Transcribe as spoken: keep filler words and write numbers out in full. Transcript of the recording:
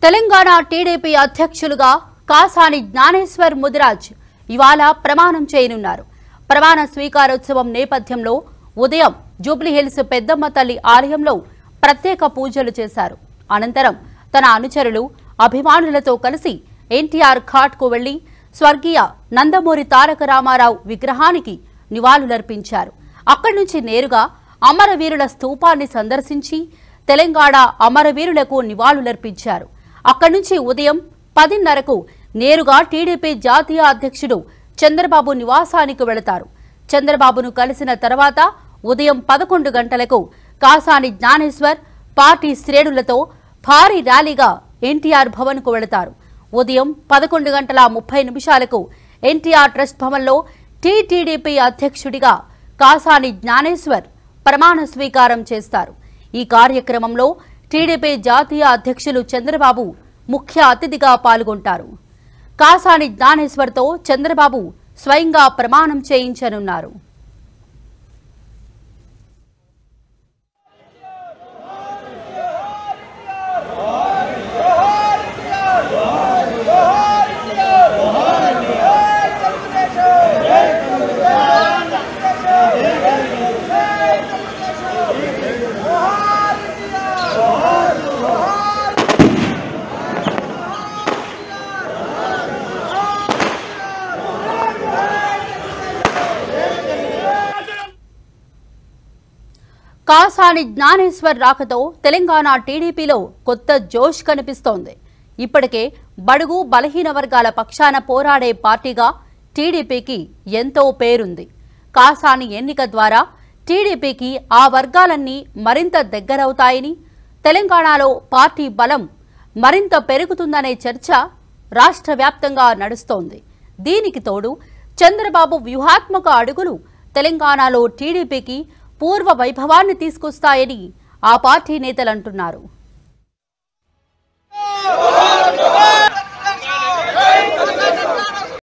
Telangana TDP అధ్యక్షులుగా కాసాని జ్ఞానేశ్వర్ ముదిరాజ్ ఇవాళ ప్రమాణం చేయనున్నారు. ప్రమాణ స్వీకారోత్సవం నేపథ్యంలో ఉదయం జూబ్లీహిల్స్ పెద్దమ్మ తల్లి ఆలయంలో ప్రత్యేక పూజలు చేశారు. అనంతరం తన అనుచరులు అభిమానులతో కలిసి ఎన్టీఆర్ ఘాట్ కు వెళ్లి స్వర్గీయ నందమూరి తారక రామారావు విగ్రహానికి నివాళులర్పించారు. అక్కడి నుంచి నేరుగా అమరవీరుల స్తూపాన్ని సందర్శించి తెలంగాణ అమరవీరులకు నివాళులర్పించారు. అక్కడి నుంచి ఉదయం పదిన్నరకు నేరుగా టీడీపీ జాతీయ అధ్యక్షుడు చంద్రబాబు నివాసానికి వెళతారు. చంద్రబాబును కలిసిన తర్వాత ఉదయం పదకొండు గంటలకు కాసాని జ్ఞానేశ్వర్ పార్టీ శ్రేణులతో భారీ ర్యాలీగా ఎన్టీఆర్ భవన్ కు వెళతారు. ఉదయం పదకొండు గంటల ముప్పై నిమిషాలకు ఎన్టీఆర్ ట్రస్ట్ భవన్లో టీటీడీపీ అధ్యక్షుడిగా కాసాని జ్ఞానేశ్వర్ ప్రమాణ స్వీకారం చేస్తారు. ఈ కార్యక్రమంలో టీడీపీ జాతీయ అధ్యక్షులు చంద్రబాబు ముఖ్య అతిథిగా పాల్గొంటారు. కాసాని జ్ఞానేశ్వర్తో చంద్రబాబు స్వయంగా ప్రమాణం చేయించనున్నారు. కాసాని జ్ఞానేశ్వర్ రాకతో తెలంగాణ టీడీపీలో కొత్త జోష్ కనిపిస్తోంది. ఇప్పటికే బడుగు బలహీన వర్గాల పక్షాన పోరాడే పార్టీగా టీడీపీకి ఎంతో పేరుంది. కాసాని ఎన్నిక ద్వారా టీడీపీకి ఆ వర్గాలన్నీ మరింత దగ్గరవుతాయని, తెలంగాణలో పార్టీ బలం మరింత పెరుగుతుందనే చర్చ రాష్ట్ర వ్యాప్తంగా నడుస్తోంది. దీనికి తోడు చంద్రబాబు వ్యూహాత్మక అడుగులు తెలంగాణలో టీడీపీకి పూర్వ వైభవాన్ని తీసుకొస్తాయని ఆ పార్టీ నేతలు అంటున్నారు.